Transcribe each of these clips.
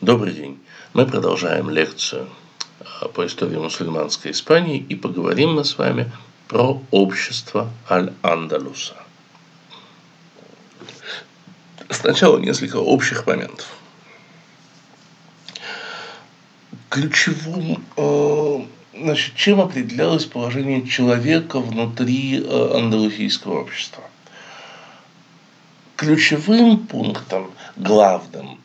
Добрый день. Мы продолжаем лекцию по истории мусульманской Испании, и поговорим мы с вами про общество Аль-Андалуса. Сначала несколько общих моментов. Ключевым, чем определялось положение человека внутри андалусийского общества? Ключевым пунктом, главным,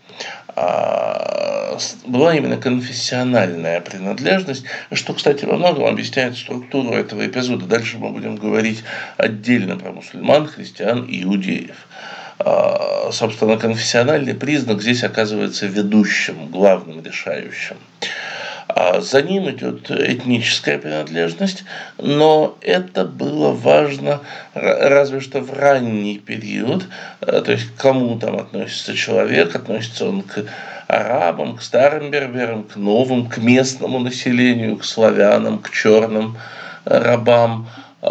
была именно конфессиональная принадлежность, что, кстати, во многом объясняет структуру этого эпизода. Дальше мы будем говорить отдельно про мусульман, христиан и иудеев. Собственно, конфессиональный признак здесь оказывается ведущим, главным, решающим. За ним идет этническая принадлежность, но это было важно разве что в ранний период, то есть к кому там относится человек, относится он к арабам, к старым берберам, к новым, к местному населению, к славянам, к черным рабам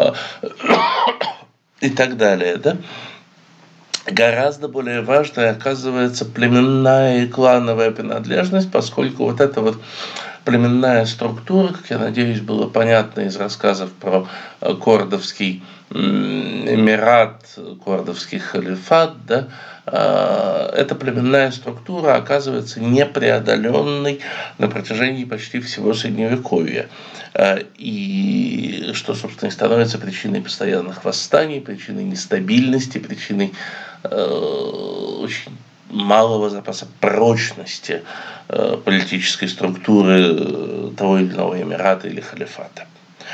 и так далее, да? Гораздо более важной оказывается племенная и клановая принадлежность, поскольку вот эта вот племенная структура, как я надеюсь, было понятно из рассказов про Кордовский эмират, Кордовский халифат, да, эта племенная структура оказывается непреодоленной на протяжении почти всего Средневековья. И что, собственно, и становится причиной постоянных восстаний, причиной нестабильности, причиной очень малого запаса прочности политической структуры того или иного эмирата или халифата.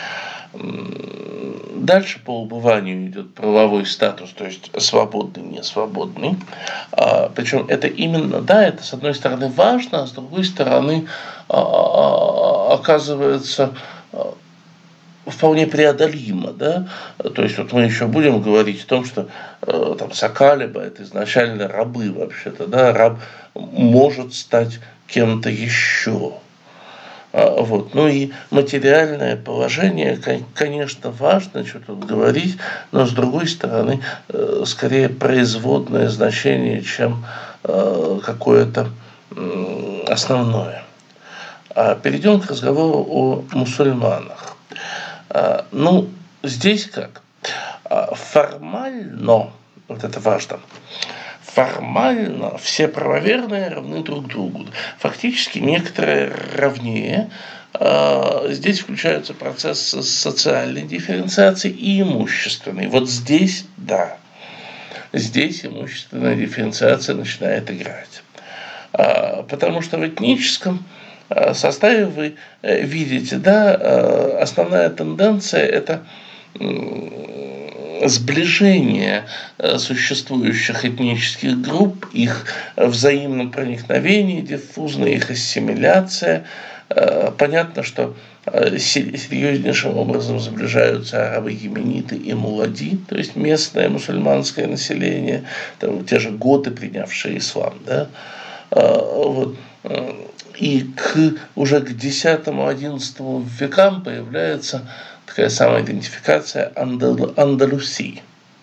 Дальше по убыванию идет правовой статус, то есть свободный, не свободный. Причем это именно, да, это с одной стороны важно, а с другой стороны оказывается вполне преодолимо, да, то есть вот мы еще будем говорить о том, что там Сакалиба это изначально рабы вообще-то, да, раб может стать кем-то еще. Вот. Ну и материальное положение, конечно, важно, что тут говорить, но с другой стороны, скорее производное значение, чем какое-то основное. Перейдем к разговору о мусульманах. Ну, здесь как? Формально, вот это важно, формально все правоверные равны друг другу. Фактически некоторые равнее. Здесь включаются процессы социальной дифференциации и имущественной. Вот здесь, да, здесь имущественная дифференциация начинает играть. Потому что в этническом составе вы видите, да, основная тенденция – это сближение существующих этнических групп, их взаимное проникновение, диффузная их ассимиляция. Понятно, что серьезнейшим образом сближаются арабы-йемениты и мулади, то есть местное мусульманское население, там, те же готы, принявшие ислам, да, вот. И уже к X-XI векам появляется такая самоидентификация андалусийцы.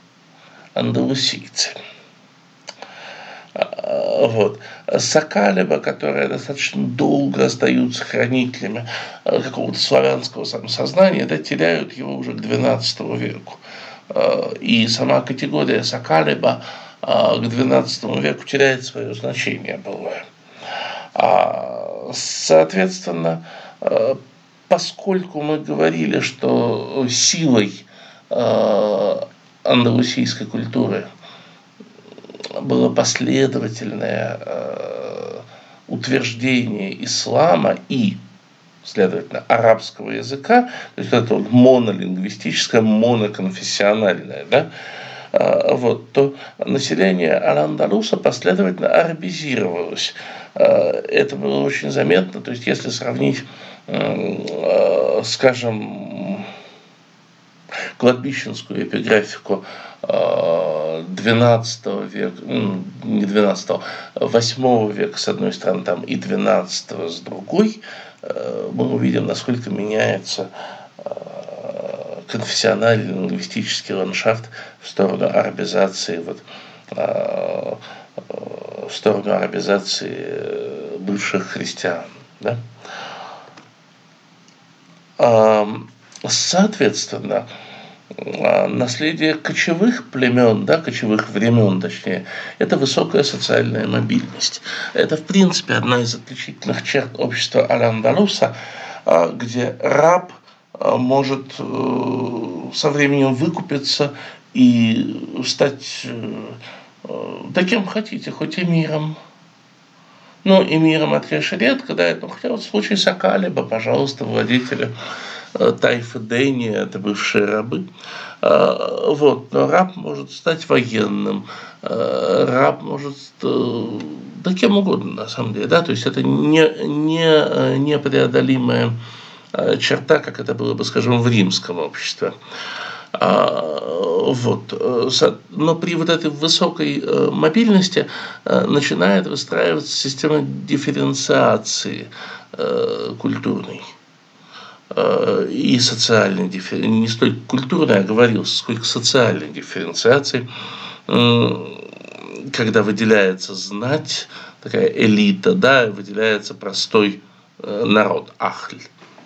Вот. Сакалиба, которые достаточно долго остаются хранителями какого-то славянского самосознания, да, теряют его уже к XII веку. И сама категория Сакалиба к XII веку теряет свое значение былое. Соответственно, поскольку мы говорили, что силой андалусийской культуры было последовательное утверждение ислама и, следовательно, арабского языка, то есть это вот монолингвистическое, моноконфессиональное, да, вот, то население Аль-Андалуса последовательно арабизировалось. Это было очень заметно, то есть если сравнить, скажем, кладбищенскую эпиграфику XII века, не XII, VIII века с одной стороны там, и XII с другой, мы увидим, насколько меняется конфессиональный лингвистический ландшафт в сторону арабизации вот, в сторону арабизации бывших христиан. Да? Соответственно, наследие кочевых племен, да, кочевых времен, точнее, это высокая социальная мобильность. Это, в принципе, одна из отличительных черт общества Аль-Андалуса, где раб может со временем выкупиться и стать, да кем хотите, хоть эмиром. Ну, эмиром от редко, да, хотя вот в случае Сакалиба, пожалуйста, владетеля Тайфа Дени, это бывшие рабы. Вот, но раб может стать военным, раб может, да кем угодно на самом деле, да, то есть это непреодолимая черта, как это было бы, скажем, в римском обществе. Вот. Но при вот этой высокой мобильности начинает выстраиваться система дифференциации культурной и социальной дифференциации, не столько культурной, оговорился, сколько социальной дифференциации, когда выделяется знать, такая элита, да, выделяется простой народ, ахль.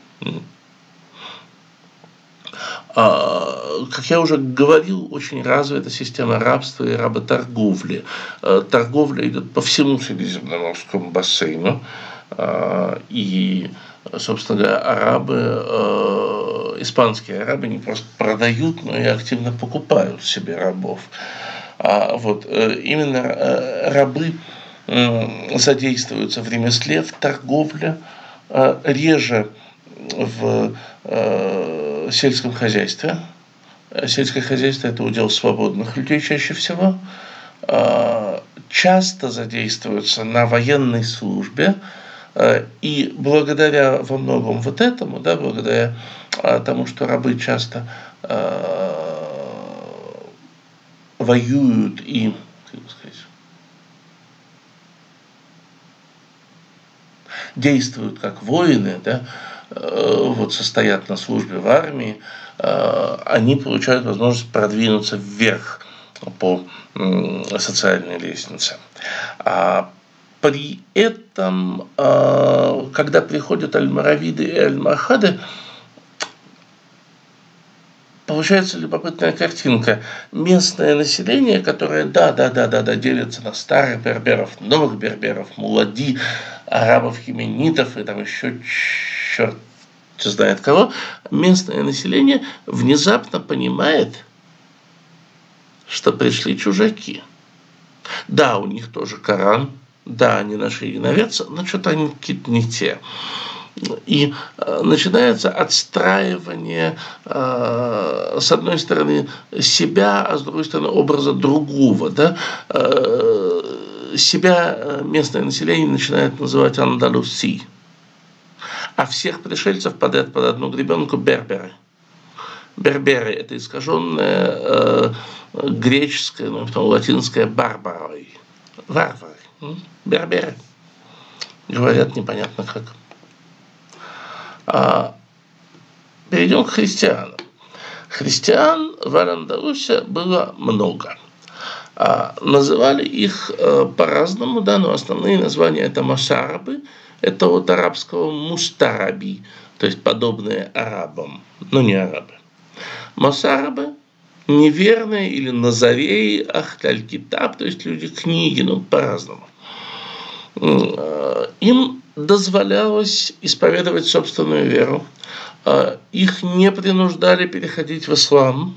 Как я уже говорил, очень развита система рабства и работорговли. Торговля идет по всему Средиземноморскому бассейну, и, собственно говоря, арабы, испанские арабы не просто продают, но и активно покупают себе рабов. Вот, именно рабы задействуются в ремесле, в торговле, реже в сельском хозяйстве. Сельское хозяйство – это удел свободных людей чаще всего. Часто задействуются на военной службе. И благодаря во многом вот этому, да, благодаря тому, что рабы часто воюют и, как бы сказать, действуют как воины, да, вот состоят на службе в армии, они получают возможность продвинуться вверх по социальной лестнице. При этом, когда приходят аль-Моравиды и аль-Махады, получается любопытная картинка. Местное население, которое, да, делится на старых берберов, новых берберов, мулади, арабов, йеменитов и там еще черт знает кого, местное население внезапно понимает, что пришли чужаки. Да, у них тоже Коран, да, они наши единоверцы, но что-то они какие-то не те. И начинается отстраивание, с одной стороны, себя, а с другой стороны, образа другого. Да? Себя местное население начинает называть Андалуси, а всех пришельцев подряд под одну гребенку берберы. Берберы – это искаженное греческое, ну, потом латинское барбарой. Варвары. Берберы. Говорят непонятно как. Перейдем к христианам. Христиан в Аль-Андалусе было много. Называли их по-разному, да, но основные названия это мосарабы, это от арабского мустараби, то есть подобные арабам, но не арабы. Мосарабы неверные или назареи, ахляль-китаб, то есть люди книги, ну по-разному. Им дозволялось исповедовать собственную веру, их не принуждали переходить в ислам,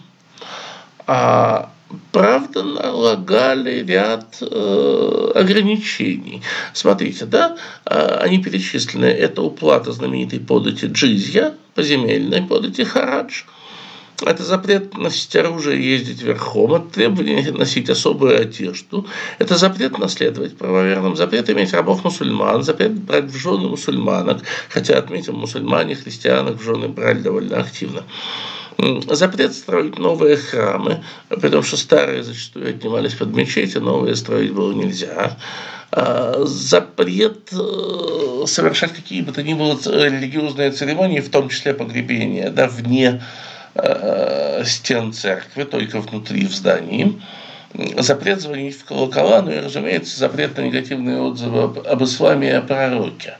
правда, налагали ряд ограничений. Смотрите, да, они перечислены. Это уплата знаменитой подати джизья, поземельной подати харадж. Это запрет носить оружие и ездить верхом, это требование носить особую одежду, это запрет наследовать правоверным, запрет иметь рабов-мусульман, запрет брать в жены мусульманок, хотя, отметим, мусульмане христианок в жены брали довольно активно. Запрет строить новые храмы, потому что старые зачастую отнимались под мечети, новые строить было нельзя. Запрет совершать какие бы то ни было религиозные церемонии, в том числе погребения, да, вне стен церкви, только внутри в здании. запрет звонить в колокола, ну и, разумеется, запрет на негативные отзывы об исламе и о пророке.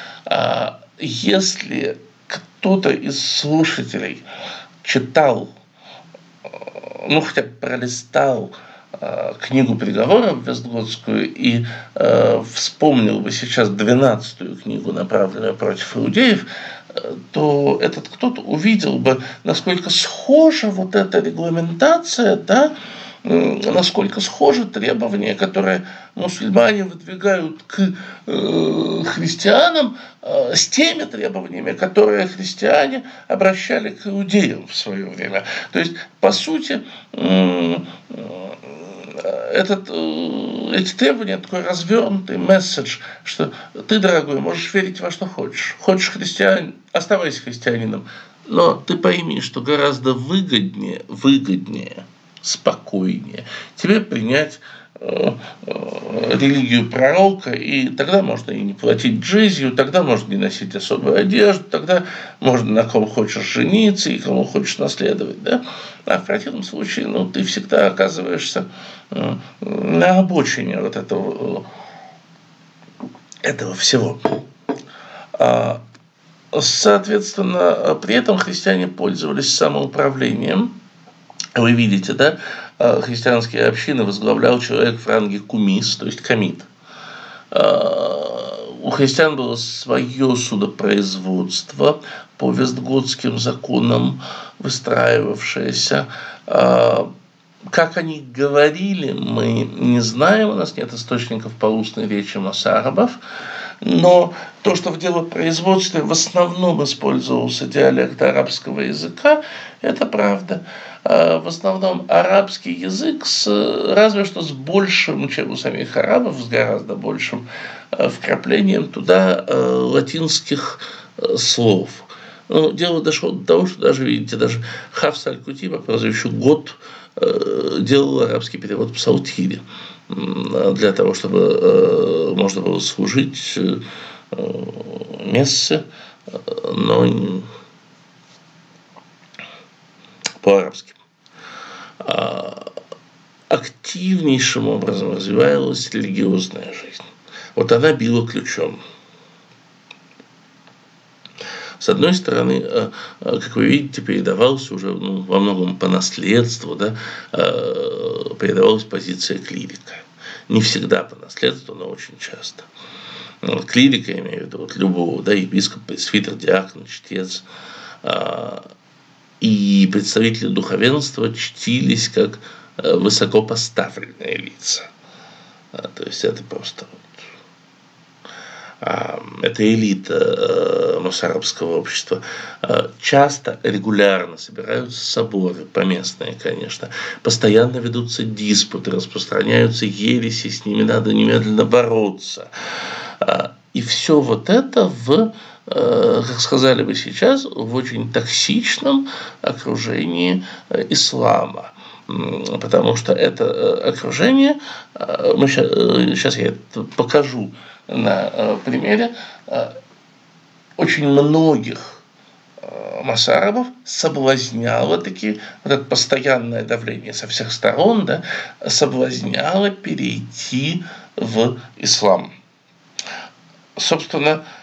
Если кто-то из слушателей читал, ну хотя бы пролистал книгу приговоров Вестготскую и вспомнил бы сейчас 12-ю книгу, направленную против иудеев, то этот кто-то увидел бы, насколько схожа вот эта регламентация, да, насколько схожи требования, которые мусульмане выдвигают к христианам, с теми требованиями, которые христиане обращали к иудеям в свое время. То есть, по сути, эти требования, такой развернутый месседж, что ты, дорогой, можешь верить во что хочешь. Хочешь христианин, оставайся христианином, но ты пойми, что гораздо выгоднее, спокойнее тебе принять религию пророка, и тогда можно и не платить джизью, тогда можно не носить особую одежду, тогда можно на ком хочешь жениться и кому хочешь наследовать, да? А в противном случае, ну, ты всегда оказываешься на обочине вот этого всего. Соответственно, при этом христиане пользовались самоуправлением. Вы видите, да, христианские общины возглавлял человек в ранге кумис, то есть комит. У христиан было свое судопроизводство по вестготским законам выстраивавшееся. Как они говорили, мы не знаем, у нас нет источников по устной речи моссарабов, но то, что в делопроизводстве в основном использовался диалект арабского языка, это правда. В основном арабский язык, разве что с большим, чем у самих арабов, с гораздо большим вкраплением туда латинских слов. Но дело дошло до того, что даже, видите, даже Хафс аль-Кути по прозвищу Гот делал арабский перевод псалтири для того, чтобы можно было служить мессы, но по-арабски. Активнейшим образом развивалась религиозная жизнь. Вот она била ключом. С одной стороны, как вы видите, передавался уже во многом по наследству, да, передавалась позиция клирика. Не всегда по наследству, но очень часто. Клирика, я имею в виду, вот любого, да, епископ, пресвитер, диакон, чтец, и представители духовенства чтились как высокопоставленные лица. То есть это просто это элита моссарабского общества. Часто, регулярно собираются соборы, поместные, конечно. Постоянно ведутся диспуты, распространяются ереси, с ними надо немедленно бороться. И все вот это как сказали бы сейчас, в очень токсичном окружении ислама. Потому что это окружение, сейчас я это покажу на примере, очень многих моссарабов соблазняло таки вот это постоянное давление со всех сторон, да, соблазняло перейти в ислам. Собственно,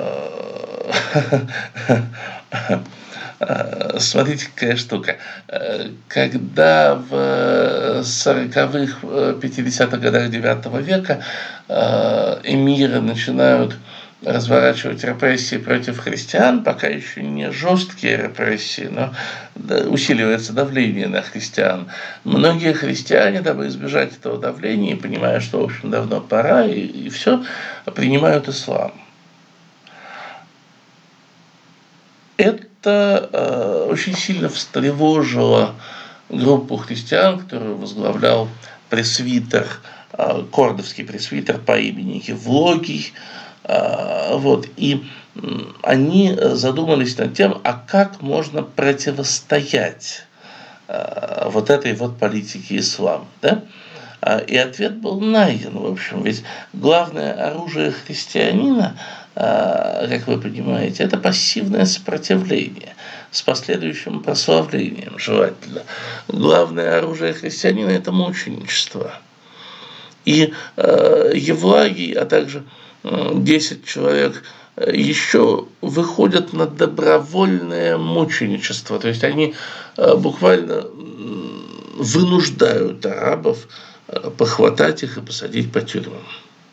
смотрите, какая штука. Когда в 40-х, 50-х годах 9 века эмиры начинают разворачивать репрессии против христиан, пока еще не жесткие репрессии, но усиливается давление на христиан. Многие христиане, дабы избежать этого давления, понимая, что, в общем, давно пора, и все, принимают ислам. Это очень сильно встревожило группу христиан, которую возглавлял пресвитер, кордовский пресвитер по имени Евлогий. Вот, и они задумались над тем, а как можно противостоять вот этой вот политике ислама, да? И ответ был найден, в общем, ведь главное оружие христианина, как вы понимаете, это пассивное сопротивление. с последующим прославлением желательно. Главное оружие христианина – это мученичество. И Евлагий, а также 10 человек еще выходят на добровольное мученичество. То есть они буквально вынуждают арабов похватать их и посадить по тюрьмам.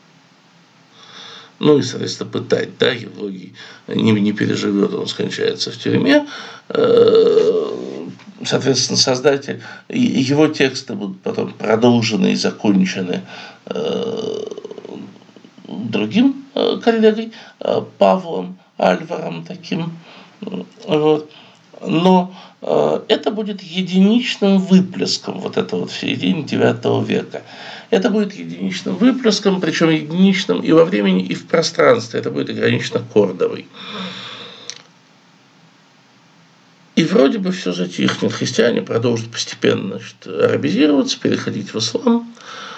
Ну и, соответственно, пытать, да, Евлогий не переживет, он скончается в тюрьме. Соответственно, создатель, его тексты будут потом продолжены и закончены другим коллегой, Павлом Альваром таким. Вот. Но это будет единичным выплеском вот этого в середине IX века. Это будет единичным выплеском, причем единичным и во времени, и в пространстве. Это будет ограничено Кордовой. И вроде бы все затихнет. Христиане продолжат постепенно, значит, арабизироваться, переходить в ислам.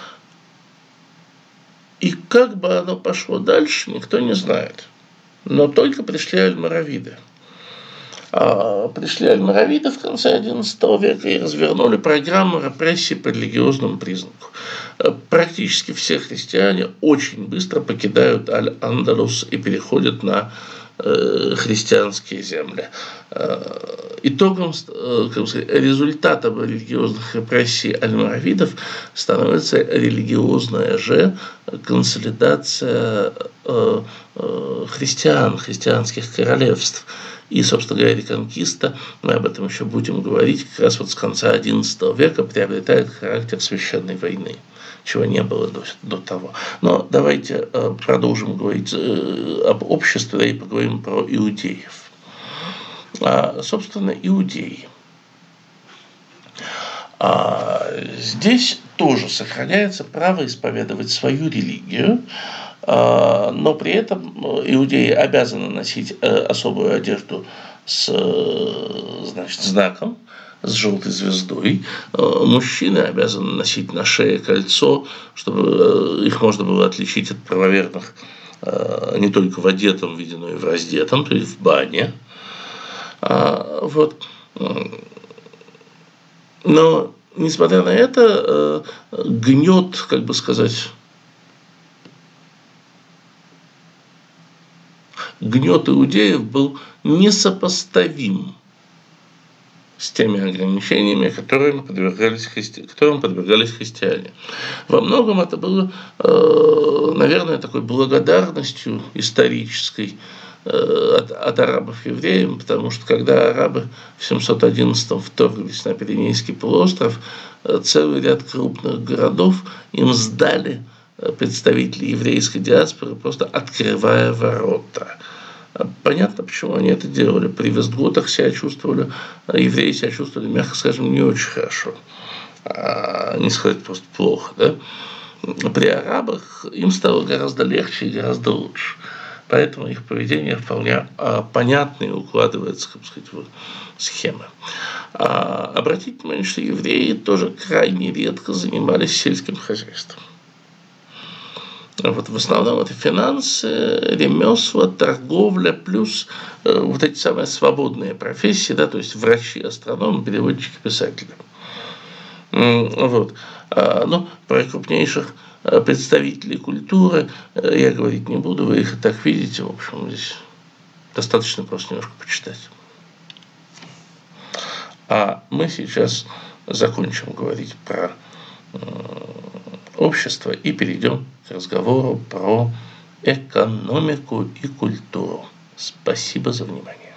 И как бы оно пошло дальше, никто не знает. Но только пришли альморавиды. Пришли альморавиды в конце XI века и развернули программу репрессий по религиозному признаку. Практически все христиане очень быстро покидают Аль-Андалус и переходят на христианские земли. Итогом, как сказать, результатом религиозных репрессий альморавидов становится религиозная же консолидация христиан, христианских королевств. И, собственно говоря, реконкиста, мы об этом еще будем говорить, как раз вот с конца XI века приобретает характер священной войны, чего не было до того. Но давайте продолжим говорить об обществе и поговорим про иудеев. Собственно, иудеи. Здесь тоже сохраняется право исповедовать свою религию, но при этом иудеи обязаны носить особую одежду с, значит, знаком, с желтой звездой. Мужчины обязаны носить на шее кольцо, чтобы их можно было отличить от правоверных не только в одетом виде, но и в раздетом, то есть в бане. Вот. Но, несмотря на это, гнет, как бы сказать, гнет иудеев был несопоставим с теми ограничениями, которым подвергались христиане. Во многом это было, наверное, такой благодарностью исторической от арабов евреям, потому что когда арабы в 711-м вторглись на Пиренейский полуостров, целый ряд крупных городов им сдали представители еврейской диаспоры, просто открывая ворота. Понятно, почему они это делали. При вестготах евреи себя чувствовали, мягко скажем, не очень хорошо. Не сказать просто плохо. Да? При арабах им стало гораздо легче и гораздо лучше. Поэтому их поведение вполне понятно и укладывается, как сказать, в схемы. Обратите внимание, что евреи тоже крайне редко занимались сельским хозяйством. Вот в основном это финансы, ремесла, торговля, плюс вот эти самые свободные профессии, да, то есть врачи, астрономы, переводчики, писатели. Вот. Но про крупнейших представителей культуры я говорить не буду, вы их и так видите, в общем, здесь достаточно просто немножко почитать. А мы сейчас закончим говорить про общество и перейдем к разговору про экономику и культуру. Спасибо за внимание.